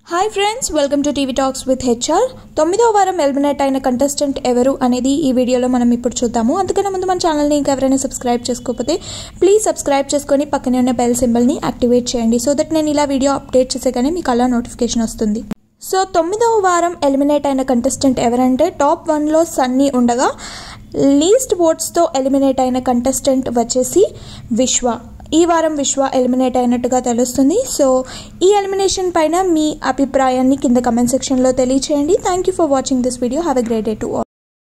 Hi friends, welcome to TV talks with HR. 9వ వారం eliminate అయిన కంటెస్టెంట్ ఎవరు అనేది ఈ వీడియోలో మనం ఇప్పుడు చూద్దాము. అందుకనే ముందు మన ఛానల్ని ఇంకెవరైనా సబ్స్క్రైబ్ చేసుకోకపోతే ప్లీజ్ సబ్స్క్రైబ్ చేసుకొని పక్కనే ఉన్న బెల్ సింబల్ని యాక్టివేట్ చేయండి. సో దట్ నేను ఇలా వీడియో అప్డేట్ చేసేగానే మీకు అలా నోటిఫికేషన్ వస్తుంది. సో 9వ వారం ఎలిమినేట్ అయిన కంటెస్టెంట్ ఎవరంటే టాప్ 1లో సన్నీ ఉండగా లీస్ట్ ఓట్స్తో ఎలిమినేట్ అయిన కంటెస్టెంట్ వచ్చేసి విశ్వ. ఈ వారం విశ్వ ఎలిమినేట్ అయినట్టుగా తెలుస్తుంది. సో ఈ ఎలిమినేషన్ పైన మీ అభిప్రాయాన్ని కింద కమెంట్ సెక్షన్లో తెలియచేయండి. Thank you for watching this video. Have a great day to all.